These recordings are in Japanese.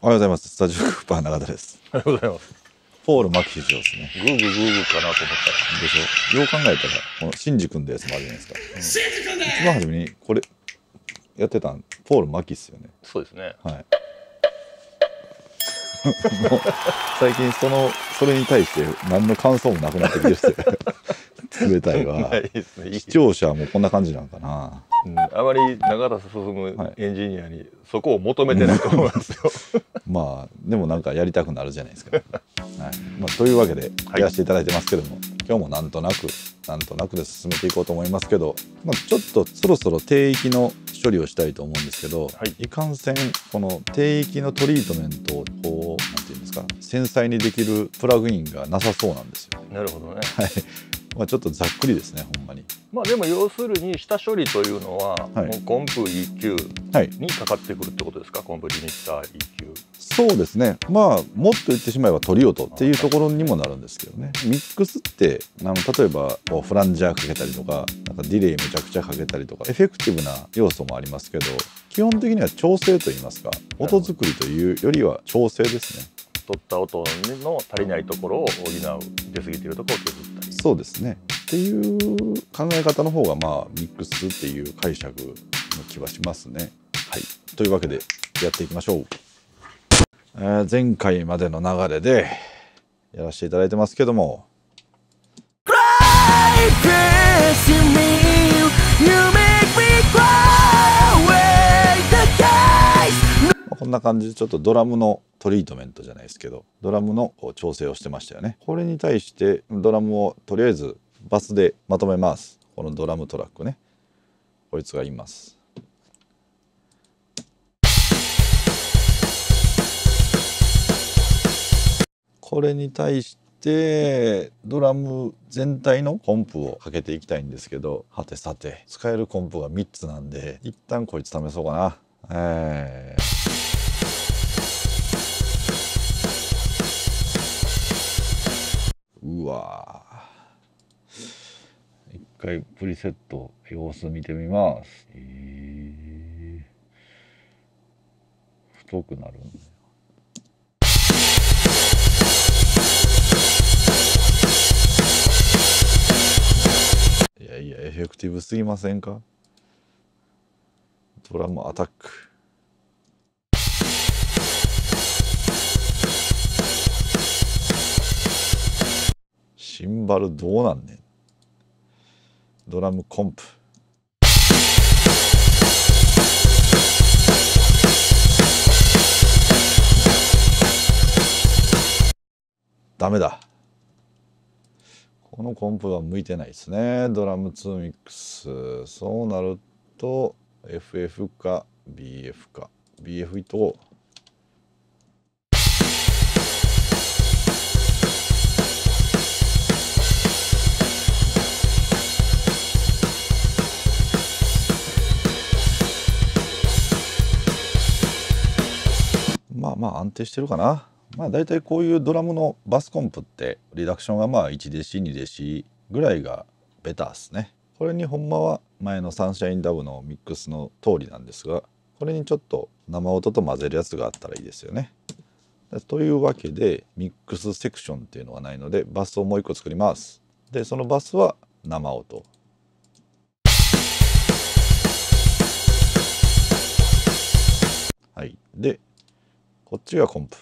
おはようございます。スタジオクーパー永田です。 おはようございます。 ポール・マキ市長ですね。 グーグーグーグーかなと思ったら。 でしょ。よう考えたら、このシンジ君ってやつもあるじゃないですか。一番初めにこれやってたん、ポール・マキっすよね。 そうですね。 はい。もう最近それに対して何の感想もなくなってきてて冷たいわ。 ないですね。 視聴者もこんな感じなんかな。 あまり永田進エンジニアにそこを求めてないと思いますよ。 まあでもなんかやりたくなるじゃないですか。はいまあ、というわけでやらせていただいてますけども、今日もなんとなくで進めていこうと思いますけど、まあ、ちょっとそろそろ低域の処理をしたいと思うんですけど、いかんせんこの低域のトリートメントをこうなんていうんですか、繊細にできるプラグインがなさそうなんですよ。 なるほどね。 はい。まあちょっとざっくりですね、ほんまに。 まあでも要するに下処理というのは、もうコンプ EQ にかかってくるってことですか、コンプリミッター EQ。 そうですね。まあもっと言ってしまえばトリオトっていうところにもなるんですけどね。ミックスって例えばこうフランジャーかけたりとか、なんかディレイめちゃくちゃかけたりとか、エフェクティブな要素もありますけど、基本的には調整といいますか、音作りというよりは調整ですね。 取った音の足りないところを補う、出過ぎているところを削ったり。 そうですね。っていう考え方の方がまあミックスっていう解釈の気はしますね。はい。というわけでやっていきましょう。前回までの流れでやらせていただいてますけども、こんな感じでちょっとドラムのトリートメントじゃないですけど、ドラムのこう調整をしてましたよね。これに対してドラムをとりあえずバスでまとめます。このドラムトラックね、こいつがいます。これに対してドラム全体のコンプをかけていきたいんですけど、はてさて使えるコンプが3つなんで、一旦こいつ試そうかな。うわー、一回プリセット様子見てみます。太くなるんだよ。いやエフェクティブすぎませんか。ドラムアタック。シンバルどうなんねん。ドラムコンプ。ダメだ。このコンプは向いてないですね。ドラム2ミックス。そうなると FF か BF か BF いっとこう。まあ安定してるかな。まあ大体こういうドラムのバスコンプってリダクションがまあ1デシ2デシぐらいがベターですね。これにほんまは前のサンシャインダブのミックスの通りなんですが、これにちょっと生音と混ぜるやつがあったらいいですよね。というわけでミックスセクションっていうのがないので、バスをもう一個作ります。でそのバスは生音。はい。でこっちがコンプ。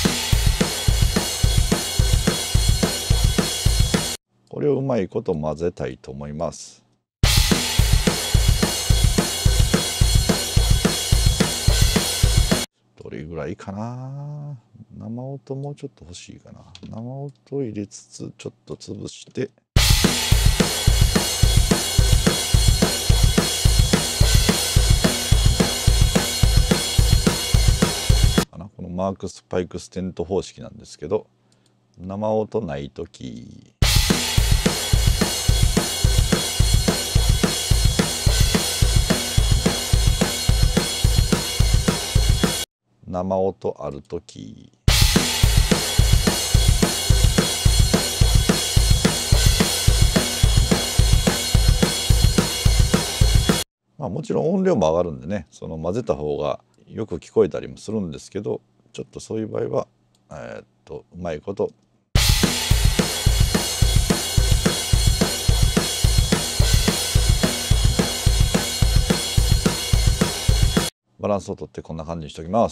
これをうまいこと混ぜたいと思います。どれぐらいかな。生音もうちょっと欲しいかな。生音を入れつつちょっと潰して、このマークスパイクステント方式なんですけど、生音ないとき生音あるとき、まあもちろん音量も上がるんでね、その混ぜた方がよく聞こえたりもするんですけど、 ちょっとそういう場合はうまいことバランスをとってこんな感じにしておきます。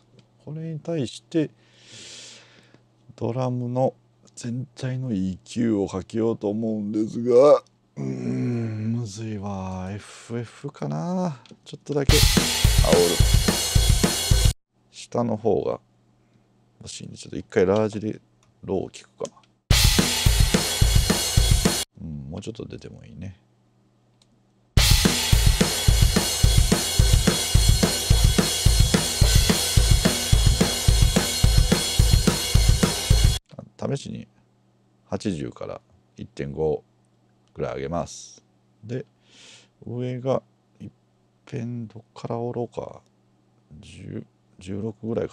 これに対してドラムの全体の EQ をかけようと思うんですが、むずいわ。 FF かな。ちょっとだけ煽る。下の方が欲しいんで、ちょっと一回ラージでローを聞くか。もうちょっと出てもいいね。試しに80から 1.5 ぐらい上げます。で上がいっぺんどっから折ろうか。16ぐらいから。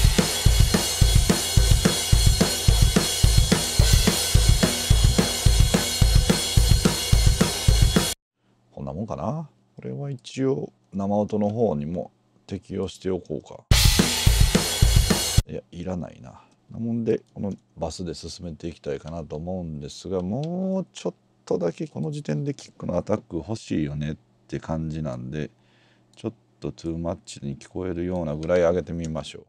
こんなもんかな。これは一応生音の方にも適用しておこうか。いや、いらないな。なもんでこのバスで進めていきたいかなと思うんですが、もうちょっとだけこの時点でキックのアタック欲しいよねって感じなんで、ちょっとトゥーマッチに聞こえるようなぐらい上げてみましょう。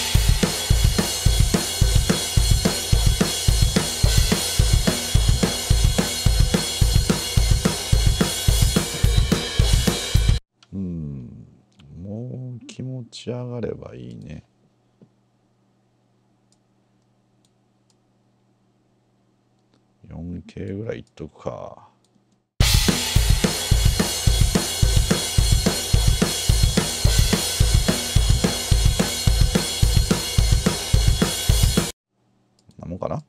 もう気持ち上がればいいね。4K ぐらいいっとくか。なもんかな。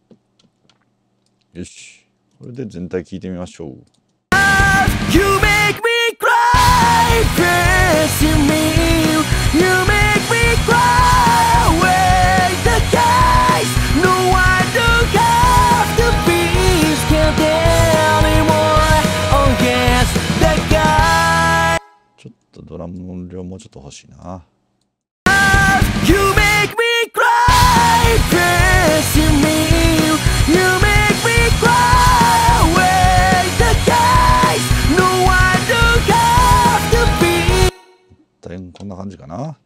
よし、これで全体聞いてみましょう。You make me cry, pressing me. You make me cry away the guys. No, I don't have to be scared anymore. Oh yes, the guy. ちょっとドラムの音量もうちょっと欲しいな。You make me cry, pressing me. You make me cry away the guys. No, I don't have to be. 大変こんな感じかな。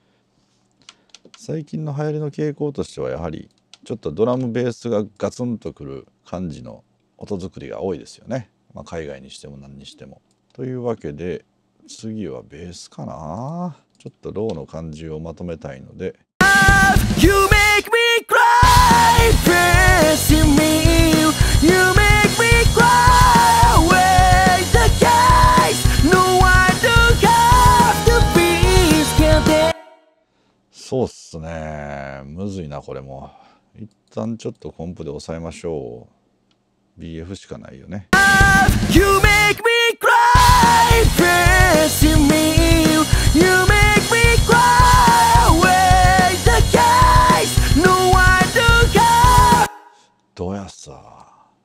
最近の流行りの傾向としてはやはりちょっとドラムベースがガツンとくる感じの音作りが多いですよね。海外にしても何にしても。というわけで次はベースかな。ちょっとローの感じをまとめたいので。You make me cry, pressing me. You make me cry away the guys. No, I don't have to be scared. そうっすね。むずいなこれも。一旦ちょっとコンプで抑えましょう。BF しかないよね。You make me cry, pressing me. You make me cry away the guys. No, I don't care. どうやさ。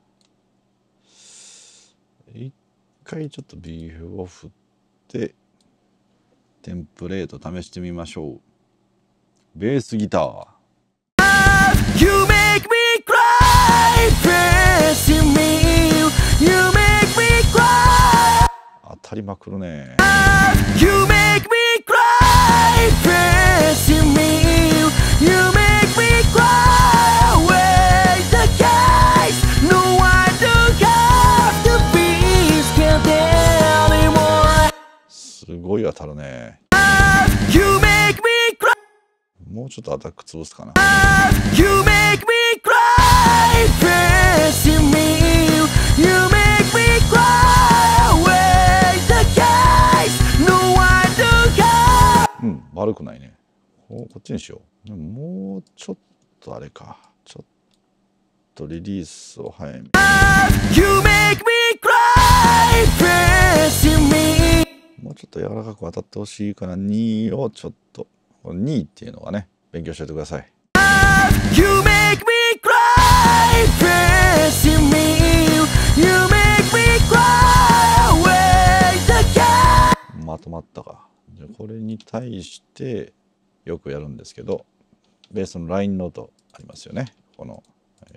一回ちょっと BF を振ってテンプレート試してみましょう。ベースギター。You make me cry, pressing me. You make me cry. 当たりまくるね。You make me cry, pressing me. You make me cry away the guys. No, I don't have to be scared anymore. すごい当たるね。You make me cry. もうちょっとアタック潰すかな。You make me cry, pressing me. You make me cry away the guys. No, I don't care. 悪くないね。こっちにしよう。もうちょっとあれか。ちょっとリリースを早め。You make me cry, pressing me. もうちょっと柔らかく当たってほしいから2をちょっと。2っていうのはね、勉強しておいてください。You make me cry, pressing me. You make me cry away the guy. まとまったか。じゃあこれに対してよくやるんですけど、ベースのラインの音ありますよね。この、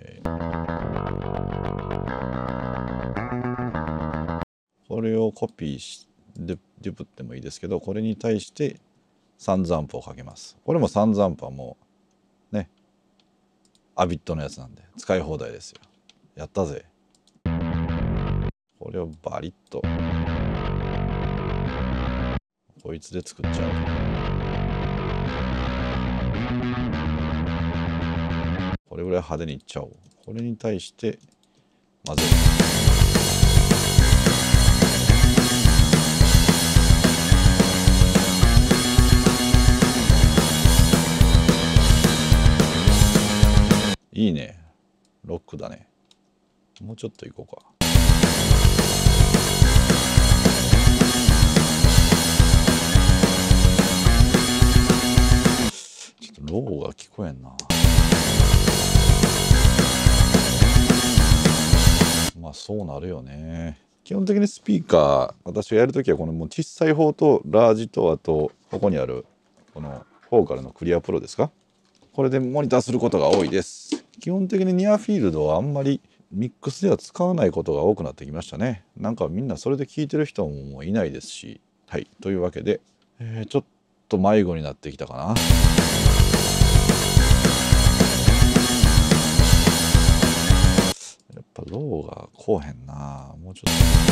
これをコピーしてデュプってもいいですけど、これに対してサンズアンプをかけます。これもサンズアンプはもうね、アビットのやつなんで使い放題ですよ。やったぜ。これをバリッとこいつで作っちゃう。これぐらい派手にいっちゃおう。これに対して混ぜる。いいね。ロックだね。もうちょっといこうか。ちょっとローが聞こえんな。まあそうなるよね。基本的にスピーカー、私がやるときはこのもう小さい方とラージと、あとここにあるこのフォーカルのクリアプロですか、これでモニターすることが多いです。基本的にニアフィールドはあんまりミックスでは使わないことが多くなってきましたね。なんかみんなそれで聞いてる人ももういないですし。はい、というわけで、ちょっと迷子になってきたかな。やっぱローがこうへんな。もうちょっ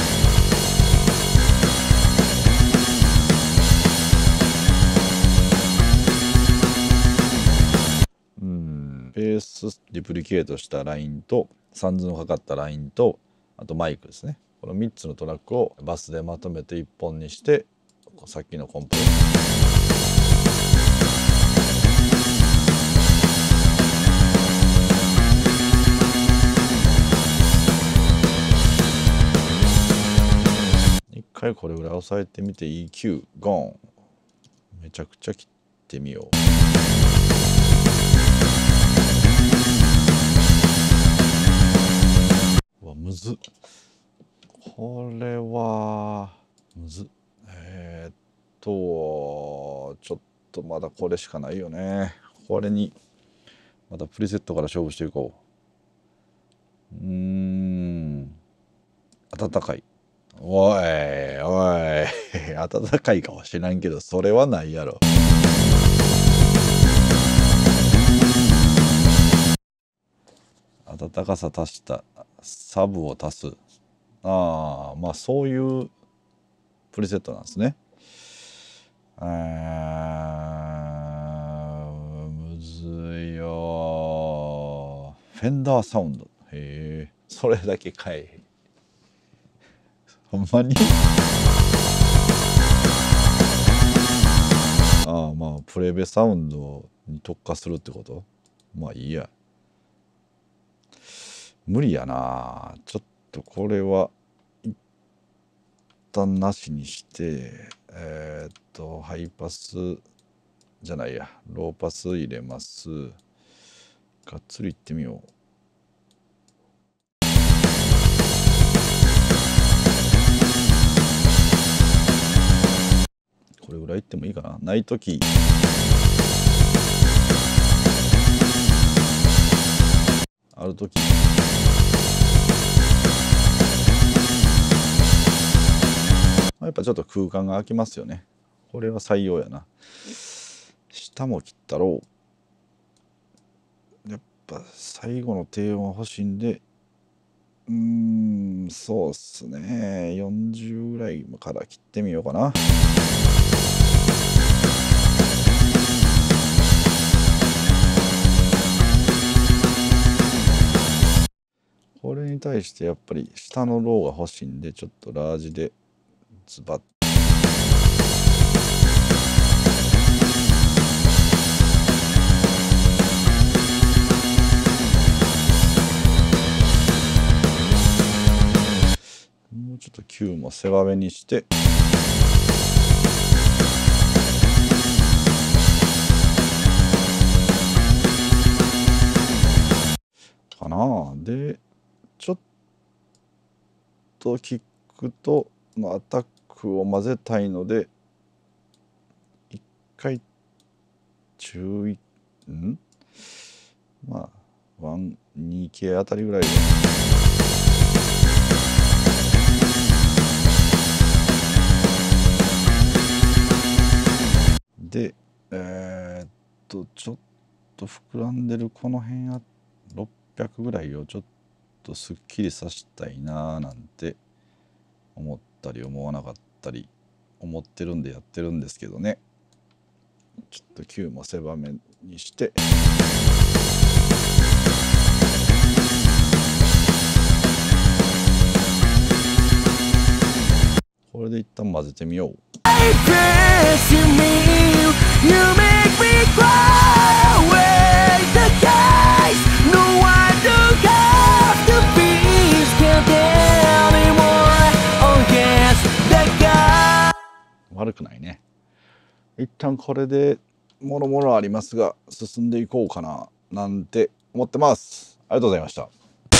とベースデュプリケートしたラインとサンズのかかったラインと、あとマイクですね。この3つのトラックをバスでまとめて1本にして、さっきのコンプ一回これぐらい押さえてみて EQ ゴーン。めちゃくちゃ切ってみよう。うわむずっ。これはむずっ。ちょっとまだこれしかないよね。これにまたプリセットから勝負していこう。温かい。おいおい温かいかは知らんけどそれはないやろ。温かさ足したサブを足す。まあそういうプリセットなんですね。むずいよ。フェンダーサウンド。へえ、それだけかい。ほんまにまあプレベサウンドに特化するってこと。まあいいや。無理やな。ちょっとこれは一旦なしにして、ハイパスじゃないや、ローパス入れます。がっつりいってみよう。これぐらいいってもいいかな。ないときあるときやっぱちょっと空間が空きますよね。これは採用やな。下も切ったろう。やっぱ最後の低音欲しいんで、そうっすね。40ぐらいから切ってみようかな。これに対してやっぱり下のローが欲しいんで、ちょっとラージでズバッ。もうちょっと Q も狭めにしてかな。でちょっとキックとのアタックを混ぜたいので一回中まあ1、2系あたりぐらいでちょっと膨らんでるこの辺は600ぐらいをちょっとすっきりさせたいななんて思ったり思わなかったり思ってるんでやってるんですけどね。ちょっと9も狭めにしてこれで一旦混ぜてみよう。悪くないね。一旦これでもろもろありますが進んでいこうかななんて思ってます。ありがとうございました。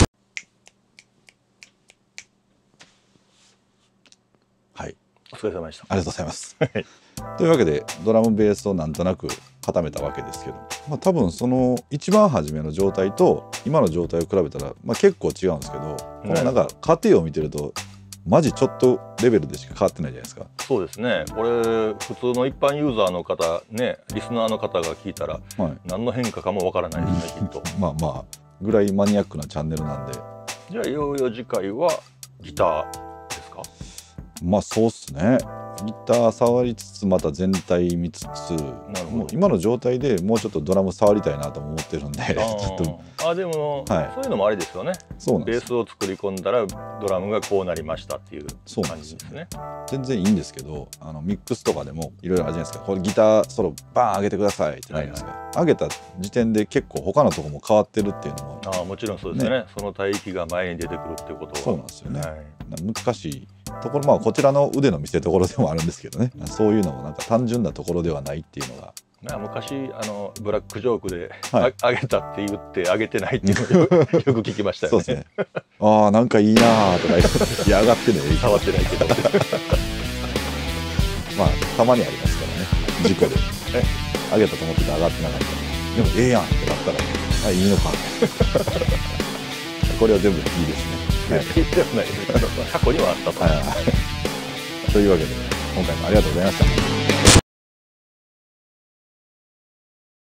はい、 お疲れ様でした。 ありがとうございます。というわけでドラムベースをなんとなく固めたわけですけど、多分その一番初めの状態と今の状態を比べたら、結構違うんですけど、このなんか過程を見てるとマジちょっとレベルでしか変わってないじゃないですか。 そうですね。これ普通の一般ユーザーの方ね、リスナーの方が聞いたら、何の変化かもわからないですね、きっと。 まあぐらいマニアックなチャンネルなんで。じゃあいよいよ次回はギターですか？ そうっすね。ギター触りつつまた全体見つつ、もう今の状態でもうちょっとドラム触りたいなと思ってるんで、ちょっとでも、そういうのもありですよね。ベースを作り込んだらドラムがこうなりましたっていう感じですね。 全然いいんですけど、ミックスとかでもいろいろあるじゃないですか。これギターソロバーン上げてくださいってなるんですが、上げた時点で結構他のとこも変わってるっていうのももちろんそうですね。その帯域が前に出てくるっていうことはそうなんですよね。難しいところ、こちらの腕の見せ所でもあるんですけどね、そういうのもなんか単純なところではないっていうのが。 昔ブラックジョークで、上げたって言って上げてないっていうのをよく聞きましたよね。そうですね。 なんかいいなーとか言って、いや上がってね触ってないけどたまにありますからね、事故で上げたと思ってて上がってなかったら、でもええやんってなったらいいのかこれは全部いいですね。 いいではないですけど過去にはあったと。 というわけで今回もありがとうございました。